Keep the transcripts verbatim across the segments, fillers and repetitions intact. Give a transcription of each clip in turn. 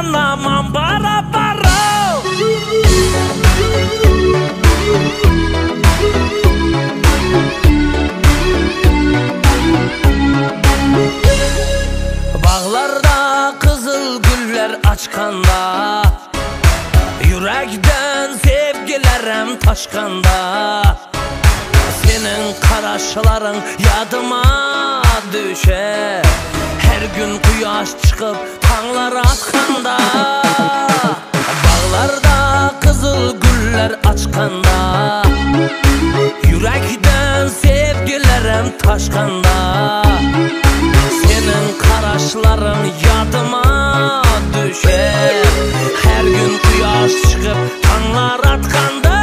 yanamam bara bara. Bağlarda kızıl güller açkanda, yürekten sevgilerim taşkanda, senin karaşların yadıma düşer. Her gün kuyaş çıkıp tanlar atkanda, bağlarda kızıl güller açkanda, yürekten sevgilerim taşkanda, senin karaşların yadıma düşer. Her gün kuyaş çıkıp tanlar atkanda.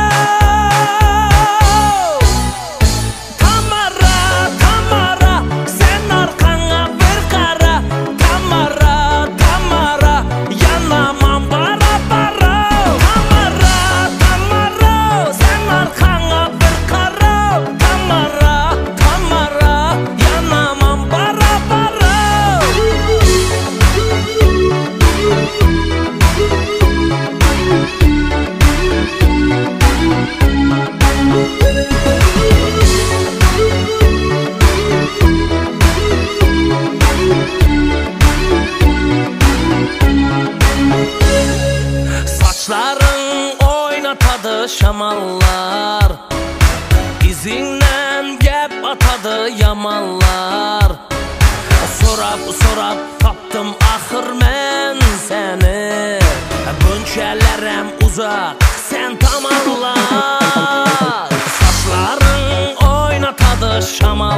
Saçların oynatadı şamallar, izinden gep atadı yamallar. Sorap sorap taptım ahır men seni, bunçelerem uzak sen tam anlar. Saçların oynatadı şamallar,